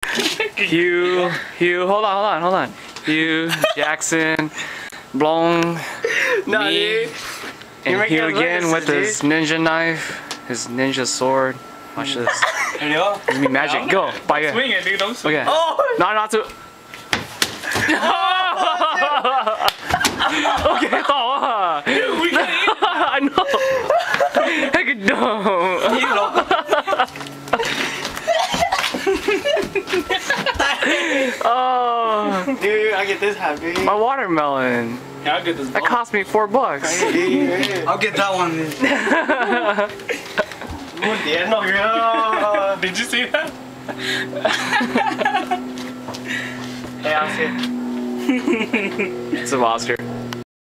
Hugh, hold on. Hugh, Jackson, Blong, me, and Hugh again with his ninja knife, his ninja sword. Watch this. It's gonna be magic. Go. Bye. Don't swing it, dude. Don't swing it. Okay. Oh! Not to. Okay, thought. Dude, we can't eat it. I know. Heck no. Oh. Dude, I get this half, dude. My watermelon. Yeah, I'll get this. That cost me $4. I'll get that one. Did you see that? Hey, I'll see it. It's a Oscar.